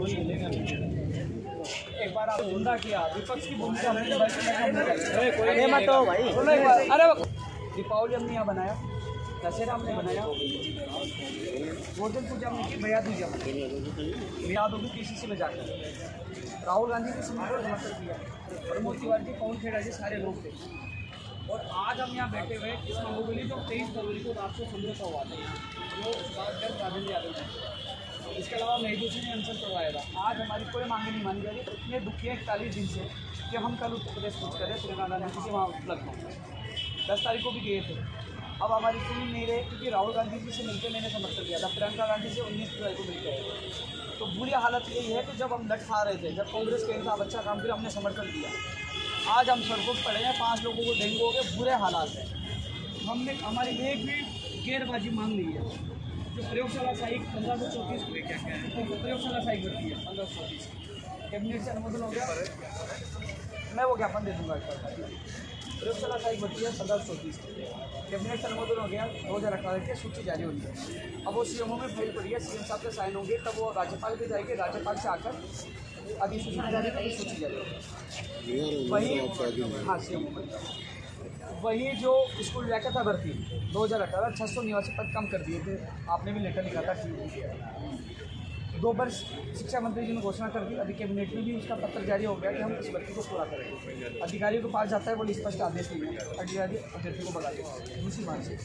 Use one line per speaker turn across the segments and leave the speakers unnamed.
एक बार आप जिंदा किया विपक्ष की भूमिका हमने
मत हो भाई।
अरे दीपावली हमने यहाँ बनाया, दशहरा हमने बनाया, गोवर्धन पूजा हमने की, भैया दूजा याद होगी पीसीसी में जाकर राहुल गांधी ने समर्थन किया, प्रमोद तिवारी जी, पवन खेड़ा जी, सारे लोग थे। और आज हम यहाँ बैठे हुए इस मांगों के लिए जो 23 फरवरी को राष्ट्र समझौता हुआ था, जो राजेंद्र यादव ने, इसके अलावा महबूबी ने अनशन करवाया था। आज हमारी कोई मांगे नहीं मानी जा रही। इतने दुखी है 41 दिन से कि हम कल उत्तर प्रदेश कुछ करें, प्रियंका गांधी जी से वहाँ लखनऊ 10 तारीख को भी गए थे। अब हमारी सुन नहीं रहे क्योंकि राहुल गांधी जी से मिलकर मैंने समर्थन किया था, प्रियंका गांधी से 19 जुलाई को मिलकर आए। तो बुरी हालत यही है कि जब हम लट खा रहे थे, जब कांग्रेस के साथ अच्छा काम किया, हमने समर्थन दिया। आज हम सड़कों पर पड़े हैं, 5 लोगों को डेंगू हो गए, बुरे हालात हैं। हमने हमारी एक भी गेरबाजी मांग ली है। जो प्रयोगशाला सहायक 1534 को क्या है, प्रयोगशाला सहायक भर्ती है 1534 कैबिनेट से अनुमोदन हो गया, मैं वो ज्ञापन दे दूँगा। प्रयोगशाला सहायक भर्ती है 1534 कैबिनेट से अनुमोदन हो गया, 2018 की सूची जारी हुई है। अब वो सीएमओ में फाइल पड़ी है, सीएम साहब के साइन होंगे, तब वो राज्यपाल पे जाएगी, राज्यपाल से आकर अधिसूचना जारी होगी, सूची जारी होगी। वही हाँ सीएमओ में वही जो स्कूल जाकर था भर्ती 2018 600 निवासी पद कम कर दिए थे, आपने भी लेटर लिखा था कि 2 वर्ष शिक्षा मंत्री जी ने घोषणा कर दी। अभी कैबिनेट में भी उसका पत्र जारी हो गया कि हम इस भर्ती को पूरा करेंगे। अधिकारियों के पास जाता है, वो स्पष्ट आदेश नहीं है, अधिकारी अभ्यर्थी को बता देगा। दूसरी बात से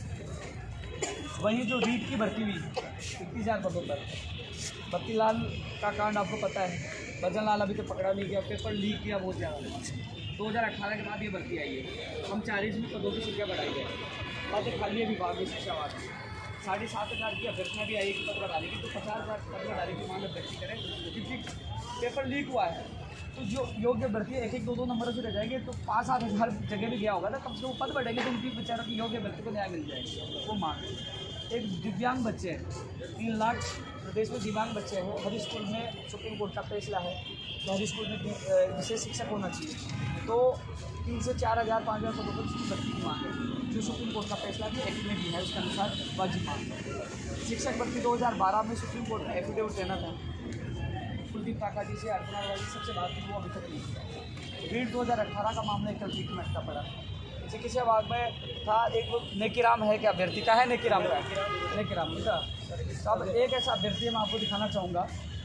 वहीं जो रीट की भर्ती हुई 21,000 पदों पर, बत्ती लाल का कांड आपको पता है, भजन लाल अभी तो पकड़ा नहीं गया, पेपर लीक किया बहुत ज़्यादा। 2018 के बाद ये भर्ती आई है। हम 40 पदों की संख्या बढ़ाई है, बातें खाली है विभाग में शिक्षा वाद 7,500 की अभ्यर्थियाँ भी आई कि पद बढ़ाने की, तो 50,000 पद बढ़ाने की मांग अभ्यर्थी करें, क्योंकि पेपर लीक हुआ है। तो जो योग्य भर्ती है 1-1, 2-2 नंबरों से रह जाएंगे, तो 5-7 हज़ार जगह भी गया होगा ना, कम से कम पद बढ़ेंगे तो उनकी बेचारों की योग्य भर्ती को न्याय मिल जाएगा। वो मांग एक दिव्यांग बच्चे हैं, 3 लाख प्रदेश में दिव्यांग बच्चे हैं। हर स्कूल में सुप्रीम कोर्ट का फैसला है कि हर स्कूल में विशेष शिक्षक होना चाहिए। तो 3 से 4,000 5,000 पदों पर इसकी भर्ती की मांग है, जो सुप्रीम कोर्ट का फैसला भी एक्ट में भी है, उसके अनुसार वाजिब मांग है। शिक्षक भर्ती 2012 में सुप्रीम कोर्ट में एफिडेविट देना था, कुलदीप काका जी से, अर्चना जी सबसे बात की, वो अभी तक नहीं किया। रीट 2018 का मामला एक तल्फीक में अटका पड़ा। चिकित्सा विभाग में था एक नेकीराम है, क्या अभ्यर्थी का है नेकीराम का, नेकीराम का। अब एक ऐसा अभ्यर्थी मैं आपको दिखाना चाहूँगा,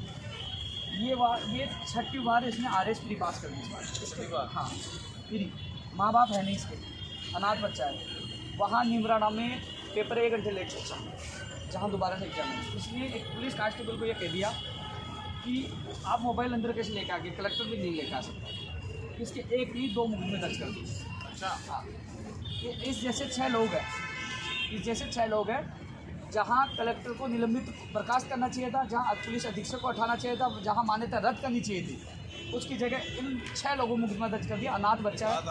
ये 6ठी बार इसने RS प्री पास कर दी इस बार। हाँ फ्री, माँ बाप है नहीं इसके, अनाथ बच्चा है। वहाँ निमराना में पेपर 1 घंटे लेट चलता, जहाँ दोबारा से एग्जाम है। इसलिए एक पुलिस कांस्टेबल को यह कह दिया कि आप मोबाइल अंदर कैसे लेकर आ गए, कलेक्टर भी नहीं लेकर आ सकता। इसके एक नहीं 2 मुकदमे दर्ज कर दिए। अच्छा हाँ, इस जैसे 6 लोग हैं, जहाँ कलेक्टर को निलंबित बर्खास्त करना चाहिए था, जहाँ पुलिस अधीक्षक को हटाना चाहिए था, जहाँ मान्यता रद्द करनी चाहिए थी, उसकी जगह इन 6 लोगों मुकदमा दर्ज कर दिया। अनाथ बच्चा है।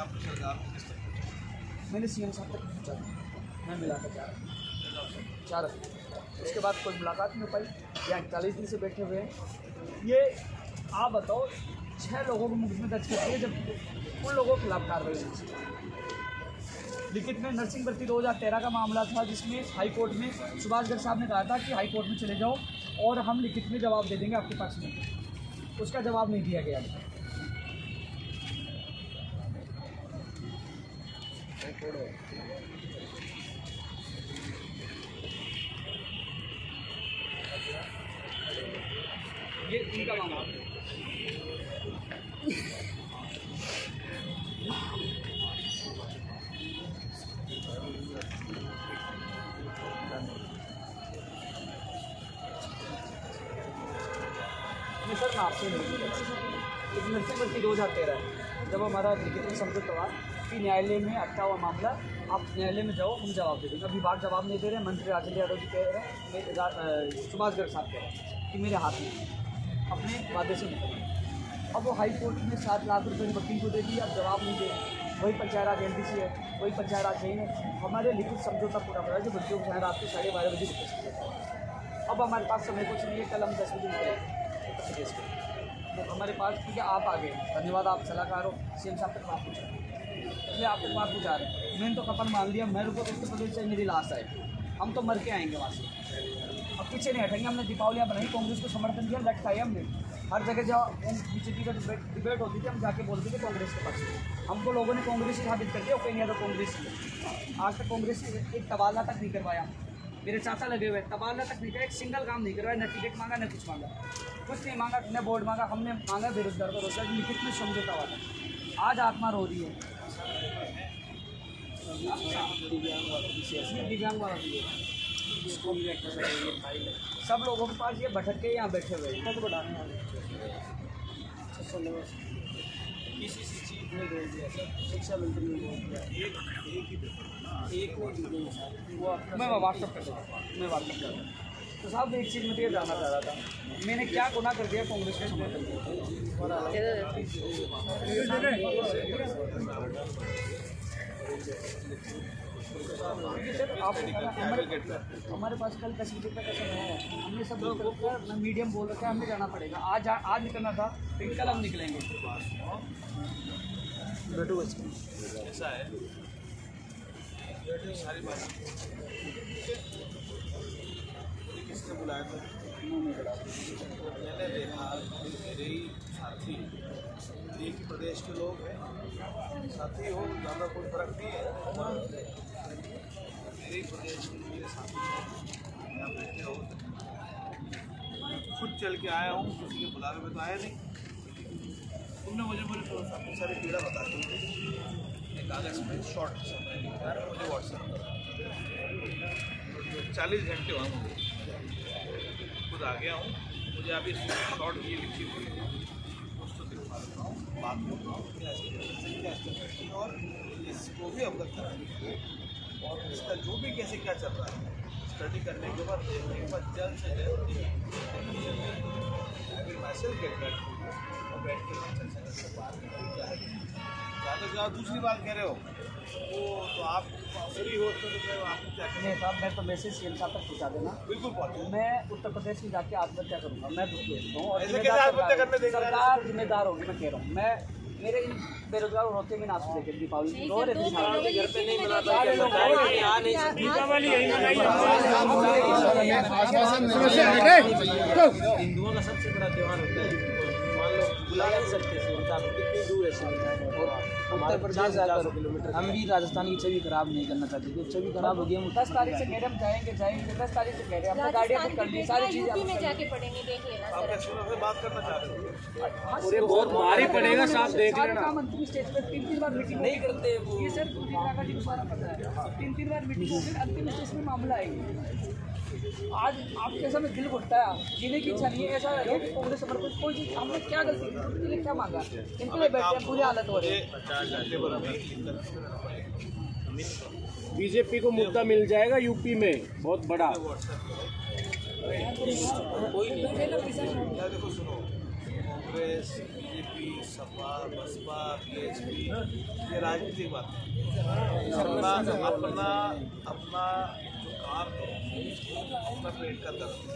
मैंने CM साहब तक पूछा, मैं मिला कर जा रहा उसके बाद कोई मुलाकात नहीं हो पाई। यहाँ 41 दिन से बैठे हुए हैं। ये आप बताओ, 6 लोगों को मुकदमे दर्ज कर दिए, जब उन लोगों के खिलाफ कार्रवाई हुई। लिखित में नर्सिंग भर्ती 2013 का मामला था, जिसमें हाई कोर्ट में सुभाष गर्ग साहब ने कहा था कि हाई कोर्ट में चले जाओ और हम लिखित में जवाब दे देंगे आपके पक्ष में। उसका जवाब नहीं दिया गया। ये इनका मामला है। सर मैं आपसे नर्सिंग भर्ती 2013 जब हमारा लिखित में समझौता हुआ कि न्यायालय में अटका हुआ मामला, आप न्यायालय में जाओ, हम जवाब दे देंगे। विभाग जवाब नहीं दे रहे, मंत्री राजेंद्र यादव जी कह रहे हैं, सुभाष गर्ग साहब कह रहे हैं कि मेरे हाथ में अपने वादे से निकल। अब वो हाई कोर्ट में 7 लाख रुपये वकील को दे दिए, अब जवाब नहीं दे। वही पंचायत राज NDC है, वही पंचायत राज नहीं है। हमारे लिखित समझौता पूरा पड़ा है, जो बच्चों को रात को 12:30 बजे लिखित समझौता। अब हमारे पास समय कुछ नहीं है, कल हम 10 बजे निकलेंगे प्रदेश को। तो हमारे पास क्योंकि आप आ गए, धन्यवाद, आप सलाहकार हो, CM साहब तक बात पूछा, इसलिए आपको बात पूछा रहे। मैंने तो कपन मान लिया, मेरे को उत्तर प्रदेश से मेरी लाश आए, हम तो मर के आएंगे वहाँ से। अब पीछे नहीं हटेंगे। हमने दीपावलियाँ बनाई, कांग्रेस को समर्थन दिया, लट खाई हमने। हर जगह जब बीजेपी का डिबेट होती थी हम जाके बोलते थे कांग्रेस के पास। हमको लोगों ने कांग्रेस ही साबित कर दिया, ओपिनियन तो कांग्रेस की। आज तक कांग्रेस एक तबादला तक नहीं करवाया, मेरे चाचा लगे हुए तबादला तक नहीं किया, एक सिंगल काम नहीं करवाया, न टिकट मांगा न कुछ मांगा, कुछ नहीं मांगा, न वोट मांगा। हमने मांगा बेरोजगार को रोजगार, लिखित में समझौता हुआ था। आज आत्मा रो रही है। दिव्यांग वाला सब लोगों के पास ये भटक के यहाँ बैठे हुए हैं। बढ़ाने वाले किसी चीज़ में दे दिया सर, शिक्षा मंत्री ने दे दिया एक वो अपना मैं व्हाट्सअप कर दूँ। तो साहब एक चीज़ मुझे जानना चाह रहा था, मैंने क्या गुनाह कर दिया कांग्रेस के सर? आप हमारे पास कल 10 बजे तक ऐसा है, हमने सब लोग मीडियम बोल रखा है, हमें जाना पड़ेगा। आज निकलना था, फिर कल हम निकलेंगे। बैठो
ऐसा है सारी बात किसने बुलाया था? मैंने देखा मेरे ही साथी एक ही प्रदेश के लोग हैं, साथी हो ज़्यादा कोई फर्क नहीं है। मेरे ही प्रदेश के मेरे साथी यहाँ बैठे हो, खुद चल के आया हूँ, किसी के बुलावे में तो आया नहीं। तुमने मुझे बहुत सारी पीड़ा बता दी, एक कागज़ में शॉर्ट समय मुझे व्हाट्सएप करा, 40 घंटे हुआ मुझे, खुद आ गया हूँ। मुझे अभी शॉर्ट ये लिखी हुई है, उसको दिखा देता हूँ, बात करता हूँ क्या और इसको भी अवगत करा और इसका जो भी कैसे क्या चल रहा है स्टडी करने के बाद देखने के बाद जल्द से जल्द मैसेज गेट बैठ और बैठ के चर्चा करके बात करें क्या है। ज़्यादा ज़्यादा दूसरी बात कह रहे हो वो तो आप फ्री हो तो मैं आपको क्या करें
साहब, मैं तो मैसेज सीएम साहब तक पहुँचा देना,
बिल्कुल पहुँचे।
मैं उत्तर प्रदेश में जाके आत्महत्या करूँगा, मैं दुख भेजता हूँ। और
ऐसे कैसे आत्महत्या करने देंगे?
सरकार जिम्मेदार होगी, मैं कह रहा हूँ। मैं मेरे इन बेरोजगार होते भी नाच लेके दीपावली रो रहे घर पे नहीं मिला था, दीपावली हिंदुओं का सबसे बड़ा त्योहार होता है। मान लो बुला नहीं सकते कितनी दूर है उत्तर प्रदेश जाकर किलोमीटर। हम भी राजस्थान की छवि खराब नहीं करना चाहते, क्योंकि छवि खराब हो गई। हम 10 तारीख से कह रहे हम जाएंगे 10 तारीख से कह रहे हैं, अपना गाड़ियाँ बुक कर दी, सारी चीज़ें में जाके पढ़ेंगे, देख लेना।
आप कैसे से बात करना चाह रहे हो?
पूरे बहुत भारी पड़ेगा साहब, देख लेना। मंत्री स्टेज पे 3 बार मीटिंग नहीं करते ये सर, जी को सारा पता है। 3 बार मीटिंग हो फिर अंतिम स्टेज में मामला आएगी। आज आपके समय दिल घुटता है, जीने की इच्छा नहीं है। ऐसा है कि कांग्रेस समर्पित कोई चीज़ हमने क्या गलती की, उनके लिए क्या मांगा, इनके लिए बैठे हैं, बुरी हालत हो रही है।
बीजेपी को मुद्दा मिल जाएगा यूपी में बहुत बड़ा।
देखो सुनो, कांग्रेस, बीजेपी, सपा, बसपा, बीएसपी, ये राजनीतिक बात है। अपना जो काम है, अपना पेट का दर्द,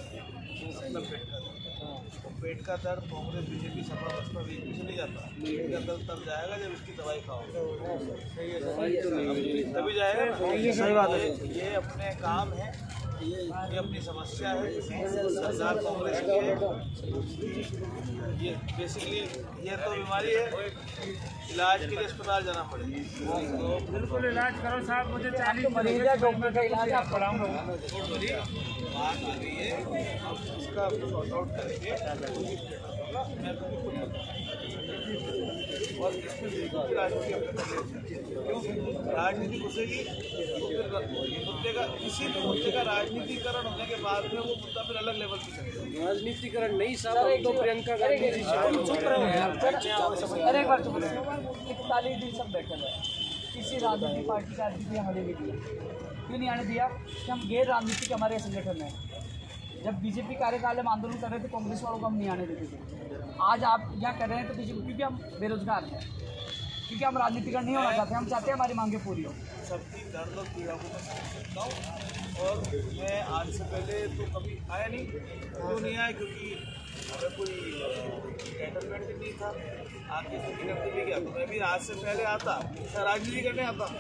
तो पेट का दर्द कांग्रेस, बीजेपी, सपा, बसपा, बीजेपी से नहीं जाता। पेट का दर्द तब जाएगा जब इसकी दवाई खाओगे, तभी जाएगा। सही बात है, ये अपने काम है, ये अपनी समस्या है। सरकार कांग्रेस की है, ये बेसिकली ये तो बीमारी है, इलाज के लिए अस्पताल जाना पड़ेगा। तो
बिल्कुल इलाज करो साहब, मुझे 40
मरीज है, डॉक्टर का इलाज आप पढ़ाऊंगा।
बात आ रही है, अब इसका सॉर्ट आउट करेंगे और इसमें राजनीति राजनीति घुसेगी तो फिर मुद्दे का किसी भी मुद्दे का राजनीतिकरण होने के बाद में वो मुद्दा फिर अलग लेवल पे चलेगा।
राजनीतिकरण नहीं साहब, तो प्रियंका गांधी जी
चुप रहो। अरे एक बार चुप रहो। 41 दिन सब बैठे हुए, किसी राजनीतिक पार्टी का आदमी हमें भी दिया, क्यों नहीं आने दिया कि हम गैर राजनीतिक हमारे संगठन में। जब बीजेपी कार्यकाल में आंदोलन कर रहे थे, कांग्रेस वालों को हम नहीं आने देते थे। आज आप यहाँ कर रहे हैं तो बीजेपी, क्योंकि हम बेरोजगार हैं, क्योंकि हम राजनीतिकरण नहीं होना चाहते, हम चाहते हैं हमारी मांगे पूरी हो।
सबकी दर्द और पीड़ा को मैं समझ सकता हूँ, और मैं आज से पहले तो कभी आया नहीं। क्यों नहीं आया? क्योंकि हमें कोई एंटरटेनमेंट नहीं था, आके छुट्टी करते भी क्या, तो मैं भी आज से पहले आता, राजनीति करने आता।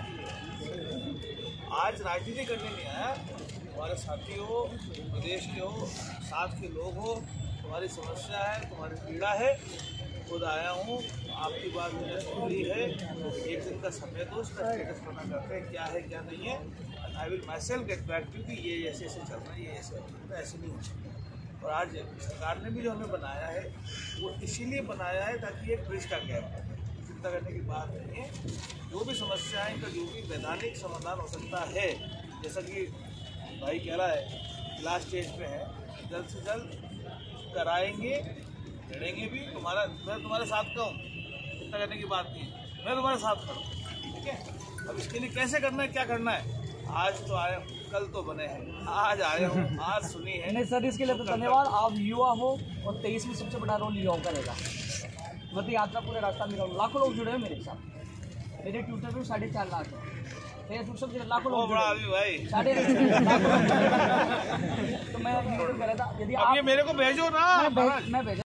आज राजनीति करने नहीं आया, हमारे साथी हो, प्रदेश के हो, साथ के लोग हो, तुम्हारी समस्या है, तुम्हारी पीड़ा है, खुद आया हूँ, आपकी बात मैंने सुन ली है। एक दिन का समय दो, उसका स्टेटस पता करते हैं क्या है क्या नहीं है। I will myself get back to कि ये ऐसे ऐसे चल रहा है, ये ऐसे ऐसे नहीं हो सकता। और आज सरकार ने भी जो हमें बनाया है वो इसीलिए बनाया है ताकि एक ब्रिज का गैप है। चिंता करने की बात नहीं है। जो भी समस्याएं का जो भी वैधानिक समाधान हो सकता है, जैसा कि भाई कह रहा है लास्ट स्टेज पे है, जल्द से जल्द कराएंगे, लड़ेंगे भी। मैं तुम्हारे साथ का हूँ, चिंता करने की बात नहीं है, मैं तुम्हारे साथ खड़ा हूँ, ठीक है। अब इसके लिए कैसे करना है, क्या करना है, आज तो आए, कल तो बने हैं, आज आए हूँ, आज सुनी है।
नहीं सर, इसके लिए तो धन्यवाद। आप युवा हो और 23 में सबसे बड़ा रोल युवाओं का रहेगा। मतलब यात्रा पूरे रास्ता में लाखों लोग जुड़े हैं मेरे साथ। मेरे ट्विटर पे 4.5 लाख है, फेसबुक सब लाखों लोग
बड़ा अभी भाई
4.5 लाख। तो मैं निवेदन कर रहा था, यदि
अब ये
आप
मेरे को भेजो ना।
मैं भेजा